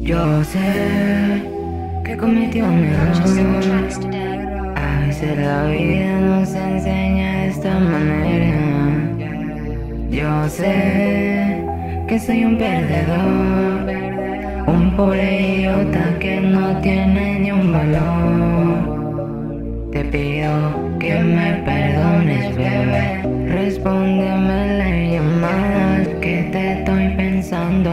Yo sé que cometí un error. A veces la vida nos enseña de esta manera. Yo sé que soy un perdedor, un pobre idiota que no tiene ni un valor. Te pido que me perdones, bebé. Respóndeme las llamadas que te estoy pensando.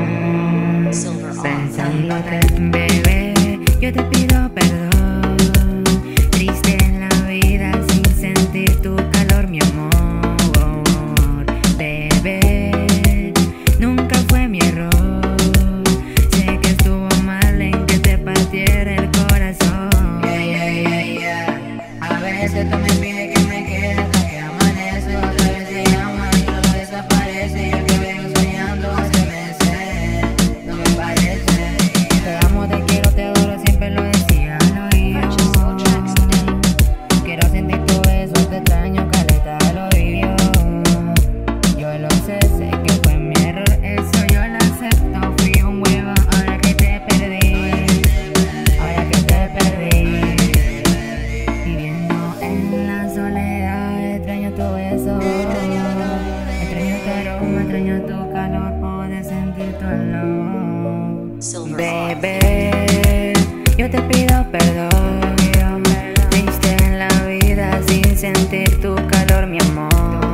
Pensándote, bebé, yo te pido perdón. Triste en la vida sin sentir tu calor, mi amor. Bebé, nunca fue mi error. Sé que estuvo mal en que te partiera el corazón. A veces tú me pides que me quede hasta que amanece. Otra vez te llama y luego desaparece. Yo que vengo soñando hace meses. No me parece. Te amo, te quiero, te adoro, siempre lo decía al oído. Quiero sentir tu beso, te extraño, caleta al oído. Yo lo sé que fue mi error, eso yo lo acepto. Fui un huevo, ahora que te perdí. Ahora que te perdí. Viviendo en la soledad, extraño tu beso. Extraño tu aroma, extraño tu calor, poder sentir tu olor. Bebé, yo te pido perdón. Triste en la vida sin sentir tu calor, mi amor.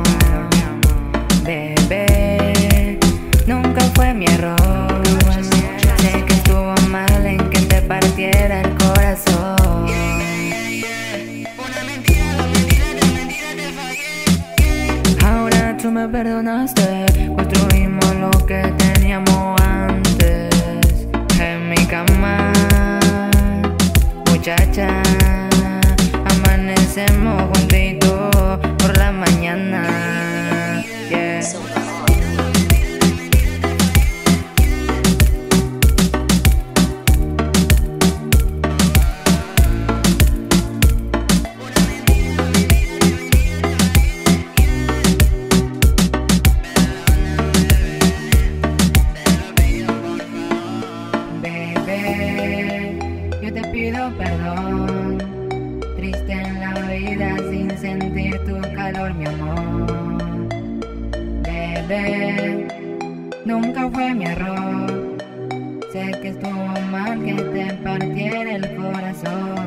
Bebé, nunca fue mi error. Sé que estuvo mal en que te partiera el corazón. Una mentira, dos mentiras, tres mentiras te fallé. Ahora tú me perdonaste. Construimos lo que teníamos antes en mi cama, muchacha. Amanecemos juntitos por la mañana. Yeah. Bebé, yo te pido perdón. Triste en la vida sin sentir tu calor, mi amor. Bebé, nunca fue mi error. Sé que estuvo mal que te partiera el corazón.